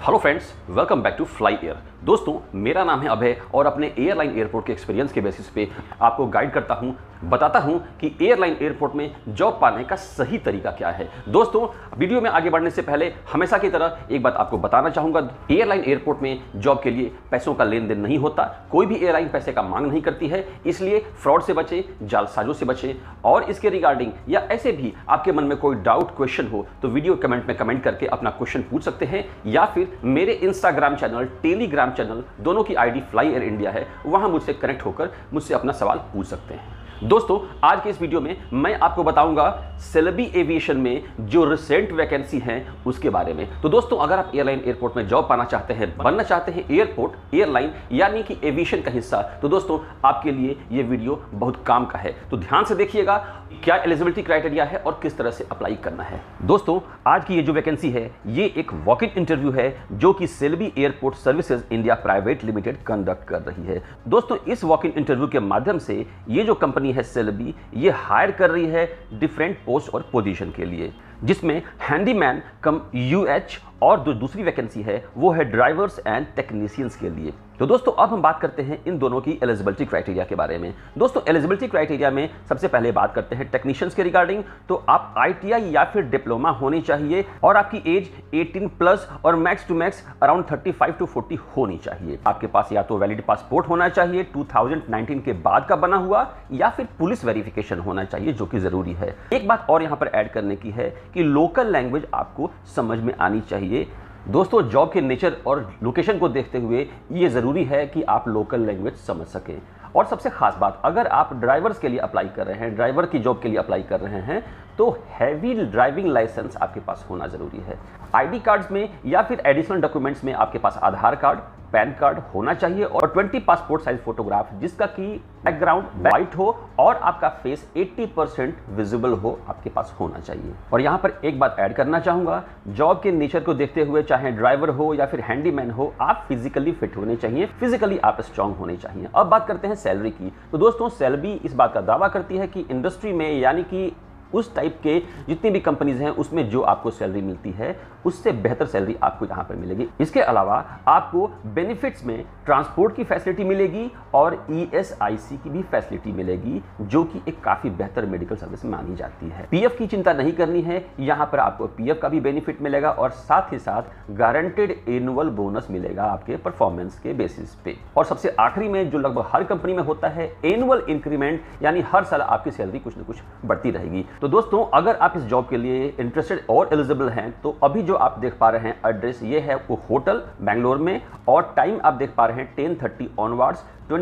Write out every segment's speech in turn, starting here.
Hello friends, welcome back to fly air. दोस्तों, मेरा नाम है अभय और अपने एयरलाइन एयरपोर्ट के एक्सपीरियंस के बेसिस पे आपको गाइड करता हूं, बताता हूं कि एयरलाइन एयरपोर्ट में जॉब पाने का सही तरीका क्या है। दोस्तों, वीडियो में आगे बढ़ने से पहले हमेशा की तरह एक बात आपको बताना चाहूंगा, एयरलाइन एयरपोर्ट में जॉब के लिए पैसों का लेन देन नहीं होता। कोई भी एयरलाइन पैसे का मांग नहीं करती है, इसलिए फ्रॉड से बचें, जालसाजों से बचें। और इसके रिगार्डिंग या ऐसे भी आपके मन में कोई डाउट, क्वेश्चन हो तो वीडियो कमेंट में कमेंट करके अपना क्वेश्चन पूछ सकते हैं, या फिर मेरे इंस्टाग्राम चैनल, टेलीग्राम चैनल, दोनों की आईडी फ्लाई एयर इंडिया है, वहां मुझसे कनेक्ट होकर मुझसे अपना सवाल पूछ सकते हैं। दोस्तों, आज के इस वीडियो में मैं आपको बताऊंगा सेलेबी एविएशन में जो रिसेंट वैकेंसी है उसके बारे में। तो दोस्तों, अगर आप एयरलाइन एयरपोर्ट में जॉब पाना चाहते हैं, बनना चाहते हैं एयरपोर्ट एयरलाइन यानी कि एविएशन का हिस्सा, तो दोस्तों आपके लिए ये वीडियो बहुत काम का है। तो ध्यान से देखिएगा क्या एलिजिबिलिटी क्राइटेरिया है और किस तरह से अप्लाई करना है। दोस्तों, आज की ये जो वैकेंसी है ये एक वॉक इन इंटरव्यू है जो कि Celebi airport services India private limited conduct कर रही है। दोस्तों, इस वॉक इन इंटरव्यू के माध्यम से ये जो कंपनी है सेलेबी, ये हायर कर रही है डिफरेंट पोस्ट और पोजीशन के लिए, जिसमें हैंडीमैन कम यूएच और जो दूसरी वैकेंसी है वो है ड्राइवर्स एंड टेक्नीशियंस के लिए। तो दोस्तों, अब हम बात करते हैं इन दोनों की एलिजिबिलिटी क्राइटेरिया के बारे में। दोस्तों, एलिजिबिलिटी क्राइटेरिया में सबसे पहले बात करते हैं टेक्नीशियंस के रिगार्डिंग। तो आप आईटीआई या फिर डिप्लोमा होनी चाहिए और आपकी एज 18 प्लस और max to max around 35 to 40 होनी चाहिए। आपके पास या तो वैलिड पासपोर्ट होना चाहिए 2019 के बाद का बना हुआ, या फिर पुलिस वेरिफिकेशन होना चाहिए, जो कि जरूरी है। एक बात और यहां पर ऐड करने की है कि लोकल लैंग्वेज आपको समझ में आनी चाहिए। दोस्तों, जॉब के नेचर और लोकेशन को देखते हुए ये ज़रूरी है कि आप लोकल लैंग्वेज समझ सकें। और सबसे खास बात, अगर आप ड्राइवर्स के लिए अप्लाई कर रहे हैं, ड्राइवर की जॉब के लिए अप्लाई कर रहे हैं, तो हैवी ड्राइविंग लाइसेंस आपके पास होना ज़रूरी है। आईडी कार्ड्स में या फिर एडिशनल डॉक्यूमेंट्स में आपके पास आधार कार्ड, पैन कार्ड होना चाहिए और 20 पासपोर्ट साइज फोटोग्राफ जिसका कि बैकग्राउंड वाइट हो और आपका फेस 80% विजिबल हो, आपके पास होना चाहिए। और यहां पर एक बात ऐड करना चाहूंगा, जॉब के नेचर को देखते हुए चाहे ड्राइवर हो या फिर हैंडीमैन हो, आप फिजिकली फिट होने चाहिए, फिजिकली आप स्ट्रांग होने चाहिए। अब बात करते हैं सैलरी की। तो दोस्तों, सेलेबी इस बात का दावा करती है कि इंडस्ट्री में यानी कि उस टाइप के जितनी भी कंपनीज हैं उसमें जो आपको सैलरी मिलती है उससे बेहतर सैलरी आपको यहां पर मिलेगी। इसके अलावा आपको बेनिफिट्स में ट्रांसपोर्ट की फैसिलिटी मिलेगी और ईएसआईसी की भी फैसिलिटी मिलेगी, जो कि एक काफी बेहतर मेडिकल सर्विस मानी जाती है। पीएफ की चिंता नहीं करनी है, यहां पर आपको पीएफ का भी बेनिफिट मिलेगा और साथ ही साथ गारंटेड एनुअल बोनस मिलेगा आपके परफॉर्मेंस के बेसिस पे। और सबसे आखिरी में जो लगभग हर कंपनी में होता है, एनुअल इंक्रीमेंट, यानी हर साल आपकी सैलरी कुछ न कुछ बढ़ती रहेगी। तो दोस्तों, अगर आप इस जॉब के लिए इंटरेस्टेड और एलिजिबल हैं, तो अभी जो आप देख पा रहे हैं एड्रेस, ये है वो होटल बेंगलोर में, और टाइम आप देख पा रहे हैं 10:30 ऑनवर्ड्स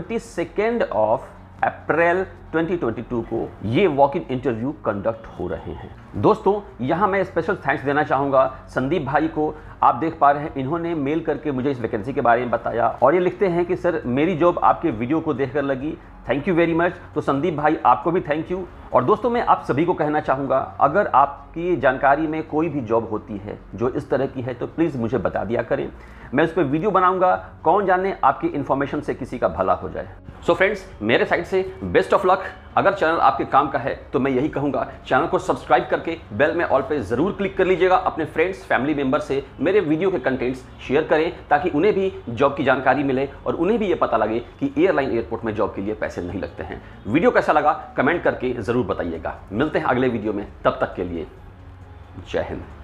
22 ऑफ अप्रैल 2022 को ये वॉक इन इंटरव्यू कंडक्ट हो रहे हैं। दोस्तों, यहां मैं स्पेशल थैंक्स देना चाहूंगा संदीप भाई को। आप देख पा रहे हैं, इन्होंने मेल करके मुझे इस वैकेंसी के बारे में बताया और ये लिखते हैं कि सर, मेरी जॉब आपके वीडियो को देखकर लगी, थैंक यू वेरी मच। तो संदीप भाई, आपको भी थैंक यू। और दोस्तों, मैं आप सभी को कहना चाहूँगा, अगर आपकी जानकारी में कोई भी जॉब होती है जो इस तरह की है तो प्लीज़ मुझे बता दिया करें, मैं उस पर वीडियो बनाऊंगा। कौन जाने आपकी इन्फॉर्मेशन से किसी का भला हो जाए। सो फ्रेंड्स, मेरे साइड से बेस्ट ऑफ लक। अगर चैनल आपके काम का है तो मैं यही कहूँगा, चैनल को सब्सक्राइब करके बेल में ऑल पे ज़रूर क्लिक कर लीजिएगा। अपने फ्रेंड्स, फैमिली मेम्बर से मेरे वीडियो के कंटेंट्स शेयर करें ताकि उन्हें भी जॉब की जानकारी मिले और उन्हें भी ये पता लगे कि एयरलाइन एयरपोर्ट में जॉब के लिए पैसे नहीं लगते हैं। वीडियो कैसा लगा कमेंट करके ज़रूर बताइएगा। मिलते हैं अगले वीडियो में, तब तक के लिए जय हिंद।